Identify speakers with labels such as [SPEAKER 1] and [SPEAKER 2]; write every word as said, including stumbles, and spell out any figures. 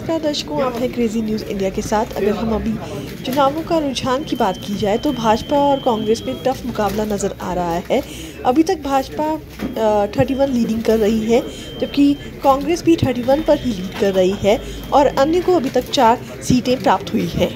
[SPEAKER 1] नमस्कार दर्शकों, आप हैं क्रेजी न्यूज़ इंडिया के साथ। अगर हम अभी चुनावों का रुझान की बात की जाए तो भाजपा और कांग्रेस में टफ मुकाबला नज़र आ रहा है। अभी तक भाजपा इकतीस लीडिंग कर रही है, जबकि कांग्रेस भी इकतीस पर ही लीड कर रही है और अन्य को अभी तक चार सीटें प्राप्त हुई हैं।